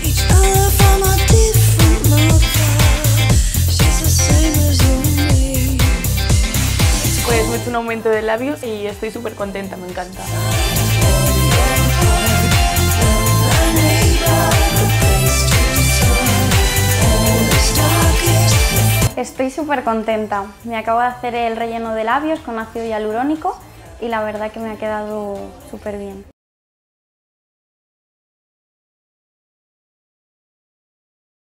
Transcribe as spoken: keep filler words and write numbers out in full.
Pues me he hecho un aumento de labios y estoy súper contenta, me encanta. Estoy súper contenta. Me acabo de hacer el relleno de labios con ácido hialurónico y la verdad que me ha quedado súper bien.